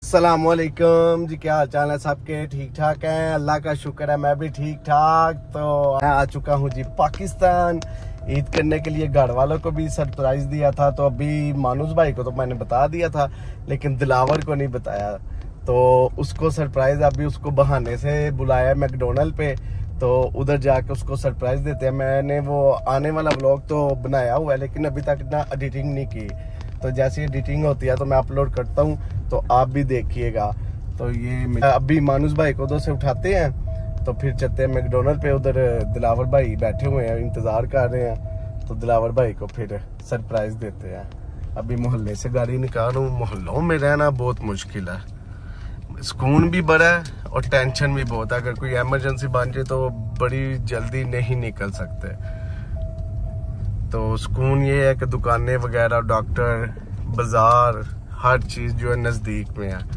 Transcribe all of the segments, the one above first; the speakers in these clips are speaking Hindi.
अस्सलामुअलैकुम जी, क्या हाल चाल है सबके? ठीक ठाक हैं, अल्लाह का शुक्र है, मैं भी ठीक ठाक। तो मैं आ चुका हूँ जी पाकिस्तान ईद करने के लिए। घर वालों को भी सरप्राइज दिया था, तो अभी मानूस भाई को तो मैंने बता दिया था, लेकिन दिलावर को नहीं बताया। तो उसको सरप्राइज अभी उसको बहाने से बुलाया मैकडोनल्ड पे, तो उधर जाके उसको सरप्राइज देते हैं। मैंने वो आने वाला व्लॉग तो बनाया हुआ है, लेकिन अभी तक ना एडिटिंग नहीं की। तो जैसे एडिटिंग होती है तो मैं अपलोड करता हूँ, तो आप भी देखिएगा। तो ये अभी मानूस भाई को उधर से उठाते हैं, तो फिर चलते हैं मैकडोनल्ड पे। उधर दिलावर भाई बैठे हुए हैं, इंतजार कर रहे हैं, तो दिलावर भाई को फिर सरप्राइज देते हैं। अभी मोहल्ले से गाड़ी निकाल रहा हूँ। मोहल्लों में रहना बहुत मुश्किल है, सुकून भी बड़ा है और टेंशन भी बहुत है। अगर कोई इमरजेंसी बन जाए तो बड़ी जल्दी नहीं निकल सकते। तो सुकून ये है कि दुकानें वगैरह, डॉक्टर, बाजार, हर चीज जो है नजदीक में है।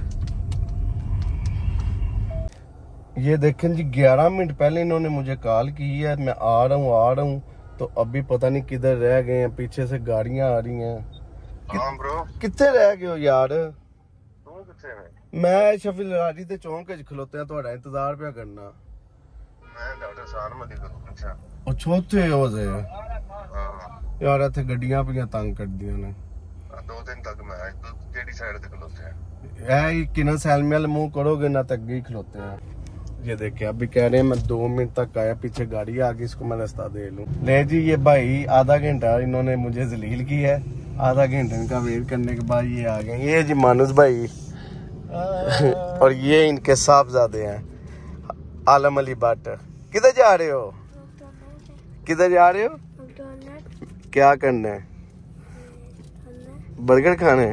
ये देखें जी, 11 मिनट पहले इन्होंने मुझे कॉल की है, मैं आ रहा हूँ। तो अभी पता नहीं किधर रह गए हैं, पीछे से गाड़ियां आ रही हैं। ब्रो कितने रह गए हो यार? मैं शफील राजी ते चौंक च खलोते हैं, थोड़ा इंतजार पे करना। मैं डॉक्टर साल मदी को पूछा ਉਹ ਛੋਟੇ ਹੋ ਜੇ ਯਾਰ, ਇੱਥੇ ਗੱਡੀਆਂ ਪਈਆਂ ਤੰਗ ਕਰਦੀਆਂ ਨੇ। 2 दिन तक मैं केडी साइड ਤੇ ਖਲੋਤੇ ਆ। ऐ किना सैलमेल मुंह करोगे ना, तक ही खलोते हैं। ये देखिए अभी कह रहे हैं मैं 2 मिनट तक आया, पीछे गाड़ी आ गई, इसको मैं रास्ता दे लूं। ले जी, ये भाई आधा घंटा इन्होंने मुझे जलील की है। आधा घंटे इनका वेट करने के बाद ये आ गए। ये जी मानूस भाई और ये इनके साहबजादे हैं आलम अली भट्ट। किधर जा रहे हो? किधर जा रहे हो? क्या करना है? बर्गर खाने?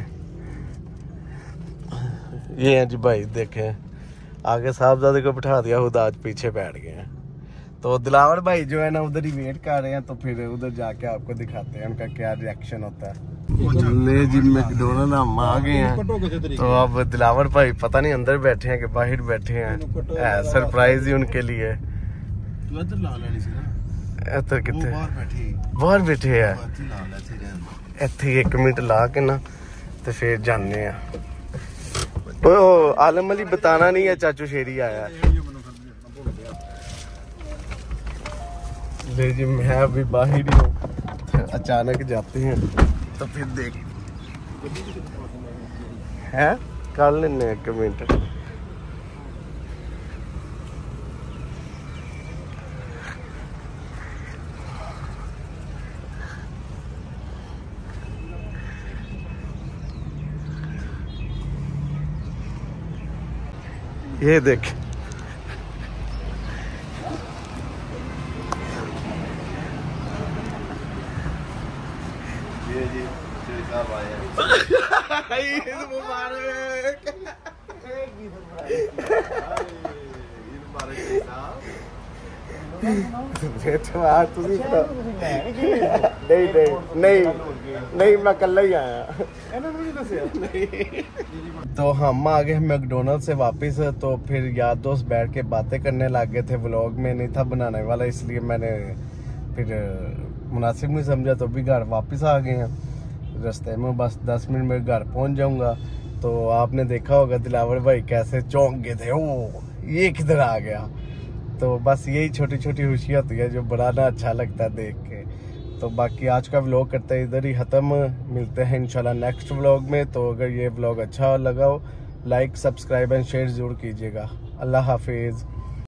ये हैं जी भाई, देखें आगे साहबजादे को बिठा दिया, खुद आज पीछे बैठ गए हैं। तो दिलावर भाई जो है ना उधर ही वेट कर रहे हैं, तो फिर उधर जाके आपको दिखाते हैं उनका क्या रिएक्शन होता है। ले जी, मैकडोनल्ड हम आ गए हैं। तो अब दिलावर भाई पता नहीं अंदर बैठे हैं कि बाहर बैठे हैं, सरप्राइज ही उनके लिए। इधर कितने बाहर बैठे है, इतने 1 मिनट ला के ना तो फिर जाने हैं। ओ आलम अली बताना नहीं है, चाचू शेरी आया है। ले जी, मैं अभी बाहर ही हूँ, अचानक जाते हैं तो फिर देख है कर लेने 1 मिनट। ये देख, ये जी साहब आए ईद मुबारक। नहीं मैं कल ही आया। तो हम आ गए मैकडोनल्ड से वापस। तो फिर यार दोस्त बैठ के बातें करने लग गए थे, व्लॉग में नहीं था बनाने वाला, इसलिए मैंने फिर मुनासिब नहीं समझा, तो भी घर वापस आ गए हैं। रास्ते में बस 10 मिनट में घर पहुंच जाऊंगा। तो आपने देखा होगा दिलावर भाई कैसे चौंक गए थे, ओ ये किधर आ गया। तो बस यही छोटी छोटी खुशियाँ होती है जो बड़ा ना अच्छा लगता है देख के। तो बाकी आज का व्लॉग करते हैं इधर ही ख़त्म, मिलते हैं इंशाल्लाह नेक्स्ट व्लॉग में। तो अगर ये व्लॉग अच्छा लगा हो, लाइक, सब्सक्राइब एंड शेयर ज़रूर कीजिएगा। अल्लाह हाफिज़।